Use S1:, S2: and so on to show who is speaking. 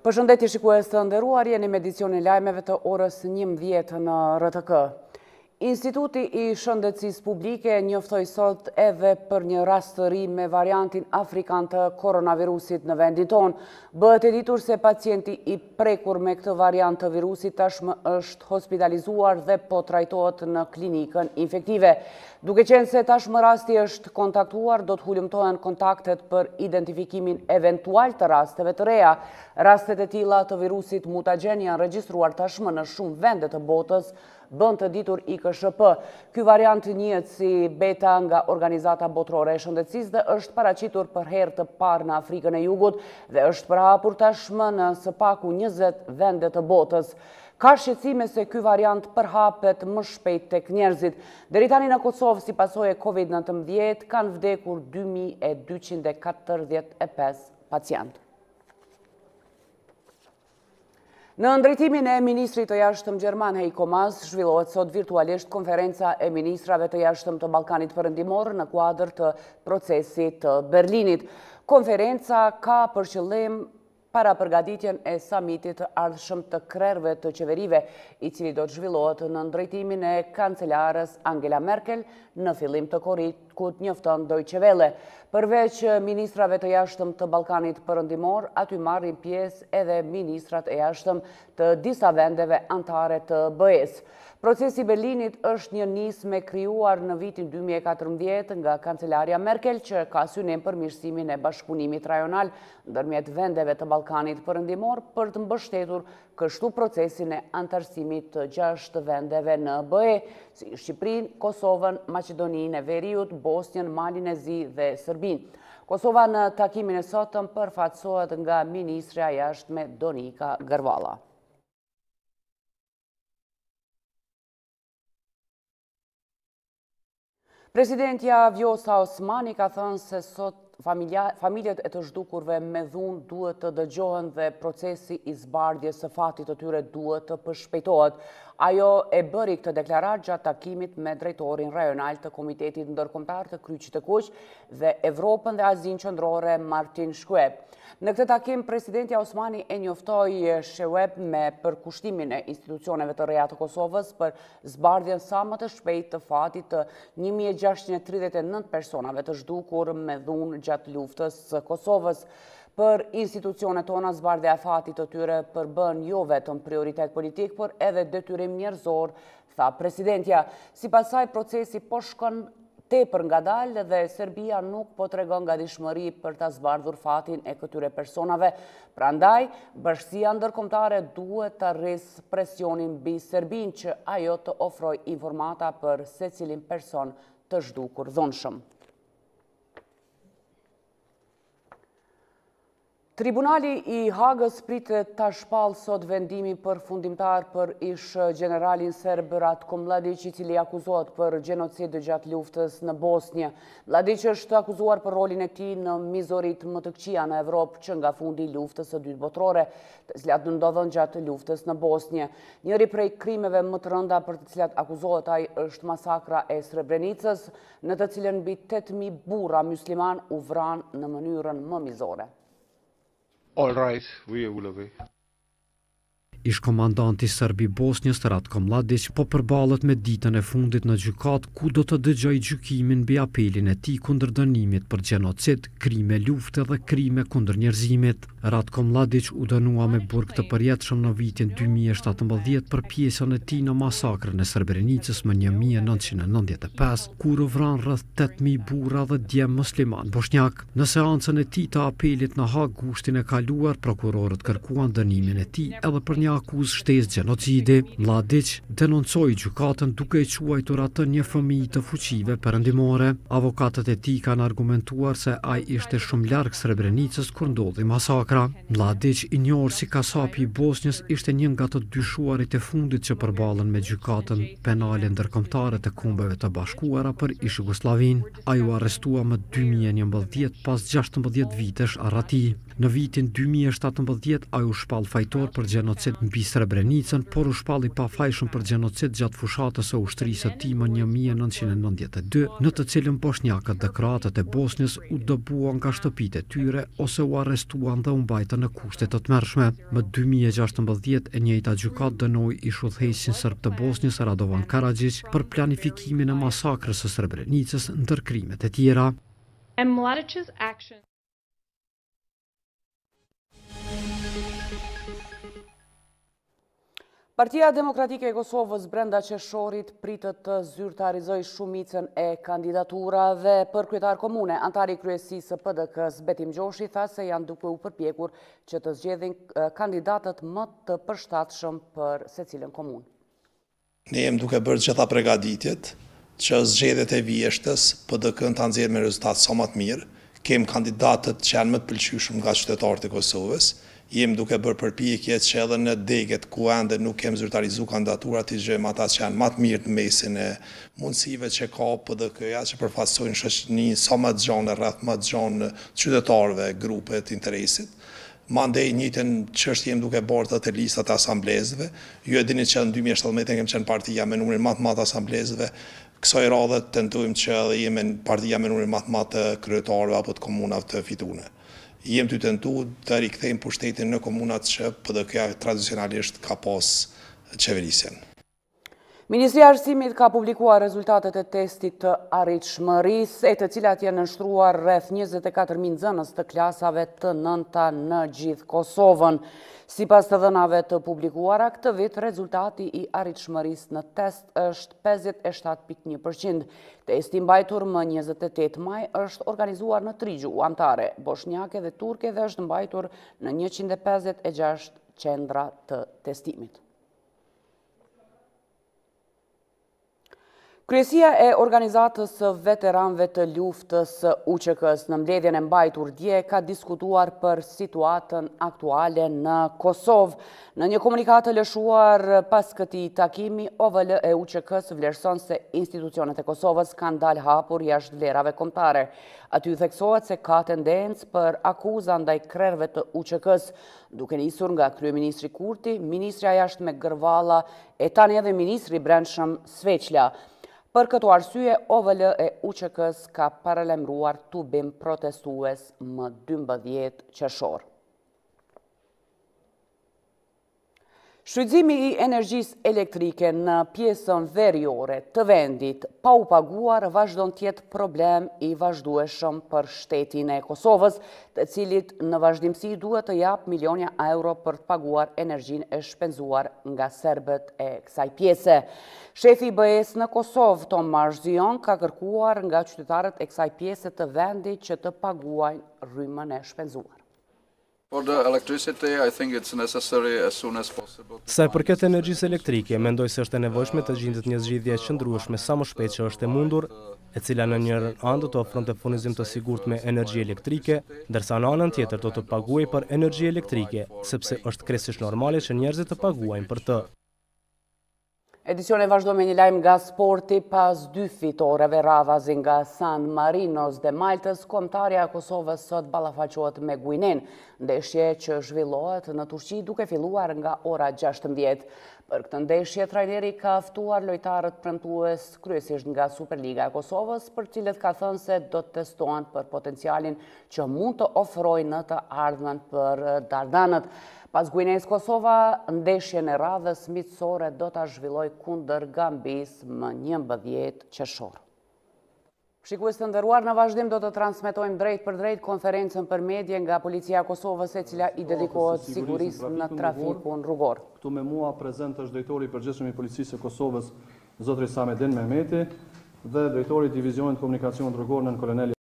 S1: Përshëndetje shikues të nderuar, jeni me edicionin e lajmeve të orës 11 në RTK. Instituti i Shëndetësisë Publike njoftoi sot edhe për një rast të ri me variantin afrikan të koronavirusit në vendin tonë. Bëhet e ditur se pacienti i prekur me këtë variant të virusit tashmë është hospitalizuar dhe po trajtohet në klinikën infektive. Duke qenë se tashmë rasti është kontaktuar, do të hulumtohen kontaktet për identifikimin eventual të rasteve të reja. Rastet e tilla të virusit mutagjen janë regjistruar tashmë në shumë vende të botës, bën të ditur IKSHP. Ky variant njihet si beta nga Organizata Botërore e Shëndetësisë dhe është paraqitur për herë të parë në Afrikën e Jugut dhe është përhapur tashmë në së paku 20 vende të botës. Ka shqetësime se ky variant përhapet më shpejt tek njerëzit. Deri tani në Kosovë, si pasojë e COVID-19, kanë vdekur 2245 pacientë. Në ndrejtimin e ministrit të jashtëm Gjerman Heiko Maas, zhvillohet sot virtualisht konferenca e ministrave të jashtëm të Ballkanit Perëndimor në kuadër të procesit të Berlinit. Konferenca ka për qëllim para përgatitjen e samitit të ardhshëm të krerëve të qeverive, i cili do të zhvillohet në ndrejtimin e kancelarës Angela Merkel në fillim të korrikut, njofton Deutsche Welle. Përveç ministrave të jashtëm të Ballkanit Perëndimor, aty marrin pjesë edhe ministrat e jashtëm të disa vendeve anëtare të BE-s. Procesi i Berlinit është një nismë krijuar në vitin 2014 nga kancelaria Merkel, që ka synim përmirësimin e bashkëpunimit rajonal ndërmjet vendeve të Ballkanit Perëndimor për të mbështetur kështu procesin e antarësimit të 6 vendeve në BE, si Shqipërinë, Kosovën, Maqedoninë e Veriut, Bosnjën, Malin e Zi dhe Serbinë. Kosova në takimin e sotëm përfaqësohet nga ministrja e jashtme Donika Gërvalla. Presidentja Vjosa Osmani ka thënë se sot familjet e të zhdukurve me dhunë duhet të dëgjohen dhe procesi i zbardhjes së fatit të tyre duhet të përshpejtohet. Ajo e bëri këtë deklarat gjatë takimit me drejtorin rajonal të Komitetit Ndërkombëtar të Kryqit të Kuq dhe Evropën dhe Azinë Qendrore Martin Shkueb. Në këtë takim, presidentja Osmani e njoftoi Shkueb me përkushtimin e institucioneve të reja të Kosovës për zbardhjen sa më të shpejtë të fatit të 1639 personave të zhdukur me dhunë gjatë luftës së Kosovës. Për institucionet tona, zbardhja e fatit të tyre përbën jo vetëm prioritet politik, por edhe detyrim njerëzor, tha presidentja. Sipas saj, procesi po shkon tepër ngadalë dhe Serbia nuk po tregon gatishmëri për ta zbardhur fatin e këtyre personave. Prandaj, bashkësia ndërkombëtare duhet ta rrisë presionin mbi Serbinë që ajo të ofrojë informata për secilin person të zhdukur dhunshëm. Tribunali i Hagës pritet ta shpallë sot vendimin përfundimtar për ish generalin serb Ratko Mladić, i cili akuzohet për gjenocid gjatë luftës në Bosnjë. Mladić është akuzuar për rolin e tij në mizorit më të këqija në Evropë që nga fundi i luftës së dytë botërore, të cilat ndodhen gjatë luftës në Bosnjë. Njëri prej krimeve më të rënda për të cilat akuzohet ai është masakra e Srebrenicës, në të cilën mbi 8000 burra musliman u vranë në mënyrën më mizore.
S2: All right, we will obey.
S3: Ish komandanti serb i Bosnjës Ratko Mladić po përballet me ditën e fundit në gjykatë, ku do të dëgjojë gjykimin mbi apelin e tij kundër dënimit për gjenocid, krime lufte dhe krime kundër njerëzimit. Ratko Mladić u dënua me burg të përjetshëm në vitin 2017 për pjesën e tij në masakrën e Srebrenicës më 1995, kur u vran rreth 8000 burra dhe djem musliman bosnjak. Në seancën e tij të apelit në Hag gushtin e kaluar, prokurorët kërkuan dënimin e tij edhe për një akuzë shtesë gjenocidi. Mladić denoncoi gjykatën duke e quajtur atë një fëmijë të fuqive perëndimore. Avokatët e tij kanë argumentuar se ai ishte shumë larg Srebrenicës kur ndodhi masakra. Mladić, i njohur si kasapi i Bosnjës, ishte një nga të dyshuarit e fundit që përballen me gjykatën penale ndërkombëtare të Kombeve të Bashkuara për ish Jugosllavinë. Ai u arrestua më 2011 pas 16 vitesh arrati. Në vitin 2017 ai u shpall fajtor për gjenocid mbi Srebrenicën, por u shpalli pafajshëm për gjenocid gjatë fushatës së ushtrisë së tij më 1992, në të cilën bosnjakët dhe kroatët e Bosnjës u dëbuan nga shtëpitë e tyre ose u arrestuan dhe u mbajtën në kushte të tmerrshme. Më 2016 e njëjta gjykatë dënoi ish-udhëheqësin serb të Bosnjës Radovan Karadzic për planifikimin e masakrës së Srebrenicës ndër krimet e tjera.
S4: And Mladic's action.
S1: Partia Demokratike e Kosovës brenda qershorit pritet të zyrtarizoj shumicën e kandidaturave për kryetar komune. Antari i kryesisë së PDK-s Betim Gjoshi tha se janë duke u përpjekur që të zgjedhin kandidatët më të përshtatshëm për secilën komunë.
S5: Ne jemi duke bërë gjitha përgatitjet që zgjedhjet e vjeshtës PDK-n ta nxjerrë me rezultat sa më të mirë. Kem kandidatët që janë më të pëlqyeshëm nga qytetarët e Kosovës. Jemi duke bërë përpjekje që edhe në deget ku ende nuk kem zyrtarizuar kandidaturat i gjejmë ata që janë më të mirë në mesin e mundësive që ka PDK-ja që përfaqësojnë shoqërinë sa më të gjatë rreth më të gjatë qytetarëve, grupe të interesit. Mandej njëjtën çështje jemi duke bërë të listat e asamblezëve. Ju e dini që në 2017 kemi qenë partia me numrin më të madh të asamblezëve. Kësaj radhe tentojmë që edhe jemi partia me numrin më të madh të kryetarëve apo të komunave të fituara. Jemi të tentuar të rikthejmë pushtetin në komunat që PDK-ja tradicionalisht ka pas qeverisjen.
S1: Ministria e Arsimit ka publikuar rezultatet e testit të arritshmërisë, e të cilat janë nënshtruar rreth 24.000 nxënës të klasave të nënta në gjithë Kosovën. Sipas të dhënave të publikuara këtë vit, rezultati i arritshmërisë në test është 57.1%. Testi mbajtur më 28 maj është organizuar në 3 gjuhë anëtare, bosnjake dhe turke, dhe është mbajtur në 156 qendra të testimit. Kryesia e organizatës së veteranëve të luftës UÇK-s në mbledhjen e mbajtur dje ka diskutuar për situatën aktuale në Kosovë. Në një komunikat të lëshuar pas këtij takimi, OVL e UÇK-s vlerëson se institucionet e Kosovës kanë dalë hapur jashtë vlerave kombëtare. Aty theksohet se ka tendencë për akuza ndaj krerëve të UÇK-s, duke nisur nga kryeministri Kurti, ministrja jashtme Gërvalla e tani edhe ministri i brendshëm Sveçla. Për këto arsye, OVL e UÇK-s ka paralajmëruar tubim protestues më 12 qershor. Shfrytëzimi i energjisë elektrike në pjesën veriore të vendit pa u paguar vazhdon të jetë problem i vazhdueshëm për shtetin e Kosovës, të cilit në vazhdimsi duhet të jap milionja euro për të paguar energjinë e shpenzuar nga serbët e kësaj pjese. Shefi i BE-s në Kosovë, Tomash Zion, ka kërkuar nga qytetarët e kësaj pjese të vendit që të paguajnë rrymën e shpenzuar.
S6: For the electricity, I think it's necessary as soon as possible.
S7: Sa i përket energjisë elektrike, mendoj se është e nevojshme të gjendet një zgjidhje e qëndrueshme sa më shpejt që është e mundur, e cila në njërin anë do të ofronte furnizim të sigurt me energji elektrike, ndërsa në anën tjetër do të paguajë për energji elektrike, sepse është krejtësisht normale që njerëzit të paguajnë për të.
S1: Edicioni vazhdo me një lajm nga sporti. Pas 2 fitoreve radhazi nga San Marinos dhe Maltës, kombëtarja e Kosovës sot ballafaqohet me Guinen, ndeshje që zhvillohet në Turqi duke filluar nga ora 16. Për këtë ndeshje, trajneri ka ftuar lojtarët premtues kryesisht nga Superliga e Kosovës, për cilët ka thënë se do të testohen për potencialin që mund të ofrojnë në të ardhmen për Dardanët. Pas Guinejës Kosova, ndeshjen e radhës miqësore do ta zhvilloj kundër Gambisë më 11 qershor. Shikues të nderuar, në vazhdim do të transmetojmë drejt për drejt konferencën për media nga Policia e Kosovës, e cila i dedikohet sigurisë në trafikun rrugor.
S8: Këtu me mua prezent është drejtori i përgjithshëm i Policisë së Kosovës, zotri Samedin Mehmeti, dhe drejtori i Divizionit Komunikacion Rrugor, nën koloneli